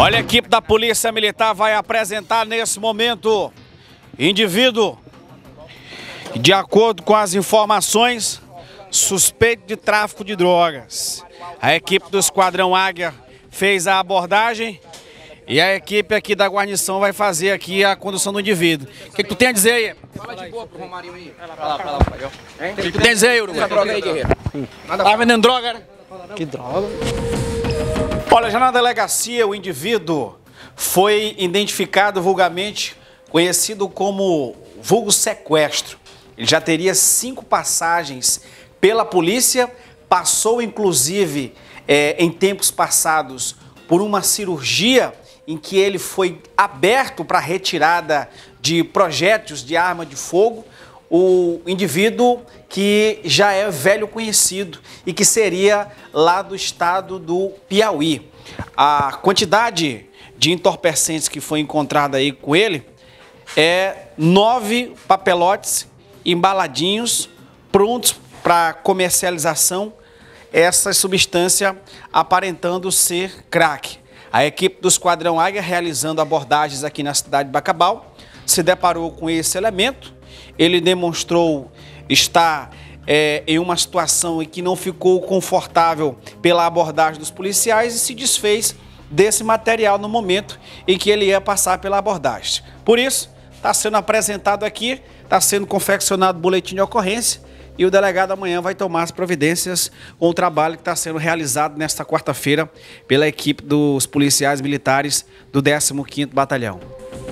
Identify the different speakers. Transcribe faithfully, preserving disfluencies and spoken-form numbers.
Speaker 1: Olha, a equipe da Polícia Militar vai apresentar nesse momento indivíduo, de acordo com as informações, suspeito de tráfico de drogas. A equipe do Esquadrão Águia fez a abordagem e a equipe aqui da guarnição vai fazer aqui a condução do indivíduo. O que, que tu tem a dizer aí?
Speaker 2: Fala de boa pro Romarinho aí.
Speaker 1: O que, que tu tem a dizer aí, Uruguai?
Speaker 2: Droga aí, guerreiro.
Speaker 1: Tá vendendo droga, né?
Speaker 3: Que droga.
Speaker 1: Olha, já na delegacia o indivíduo foi identificado vulgarmente, conhecido como vulgo sequestro. Ele já teria cinco passagens pela polícia, passou inclusive é, em tempos passados por uma cirurgia em que ele foi aberto para retirada de projéteis de arma de fogo. O indivíduo que já é velho conhecido e que seria lá do estado do Piauí. A quantidade de entorpecentes que foi encontrada aí com ele é nove papelotes embaladinhos, prontos para comercialização, essa substância aparentando ser crack. A equipe do Esquadrão Águia, realizando abordagens aqui na cidade de Bacabal, se deparou com esse elemento. Ele demonstrou estar é, em uma situação em que não ficou confortável pela abordagem dos policiais e se desfez desse material no momento em que ele ia passar pela abordagem. Por isso, está sendo apresentado aqui, está sendo confeccionado o boletim de ocorrência e o delegado amanhã vai tomar as providências com o trabalho que está sendo realizado nesta quarta-feira pela equipe dos policiais militares do décimo quinto Batalhão.